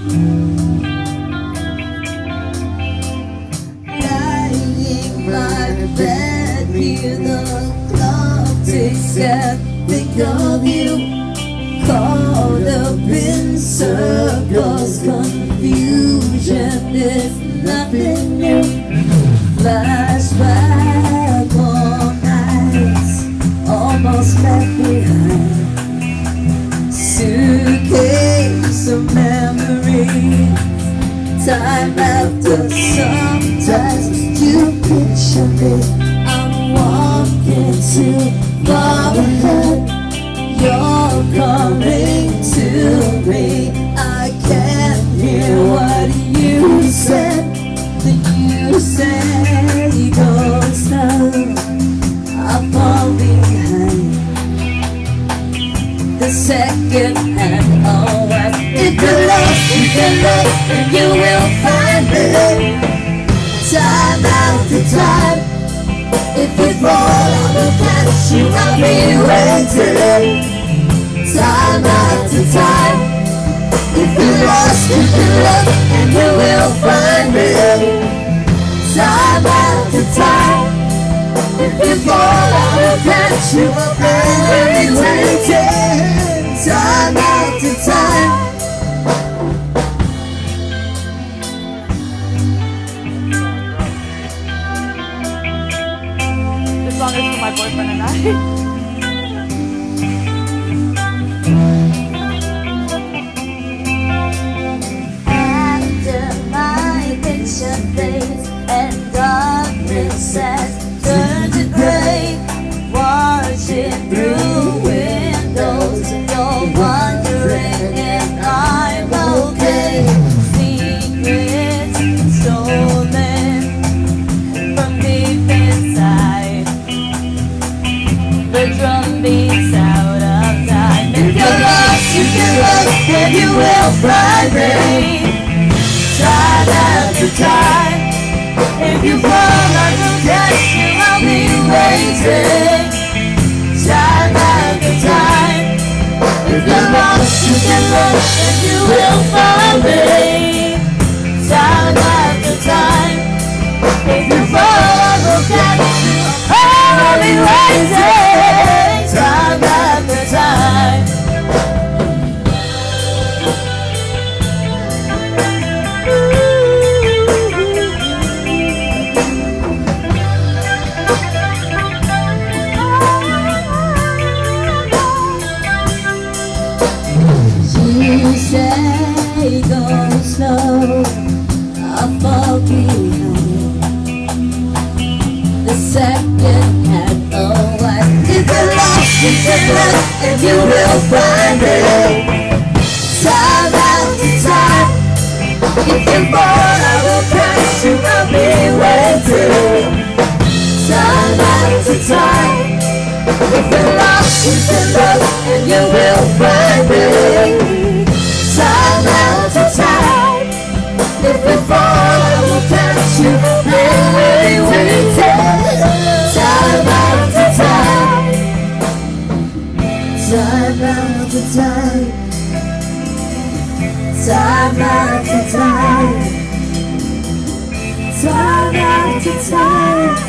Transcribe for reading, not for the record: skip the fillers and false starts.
Lying my bed, hear the clock ticks and think of you. Caught up in circles, confusion is nothing new. Flashback on nights almost left behind. Suitcase of memories, time after sometimes you picture me. I'm walking too far ahead, you're coming to me. I can't hear what you said. You say go slow, I fall behind. The second hand always. If you're lost, you can look and you will find me. Time after time, if you fall, I will catch you, I'll be waiting. Time after time, if you're lost, you can look and you will find me. Time after time, if you fall, I will catch you, I'll be waiting. Time after time. This song is for my boyfriend and I. Has turned to gray, watching through windows. You're wondering if I'm okay. Secrets stolen from deep inside. The drum beats out of time. If you're lost, you can look and you will find me. Time after time. If you fall, I will catch you, I'll be waiting. Time after time. If you're lost, you can look and you will find me. Time after time. If you fall, I will catch you, I'll be waiting. Time after time. You say go slow, I'll fall behind. The second hand always. If you're lost, you can look and you will find me. Time after time. If you fall, I will catch you, I'll be waiting. Time after time. If you're lost, you can look and you will find me. Time after time. If you fall, I will catch you, I'll be waiting. Time after time. Time after time. Time after time. Time after time.